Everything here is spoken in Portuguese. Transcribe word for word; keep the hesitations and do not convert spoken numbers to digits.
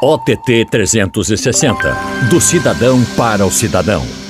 O T T trezentos e sessenta, do cidadão para o cidadão.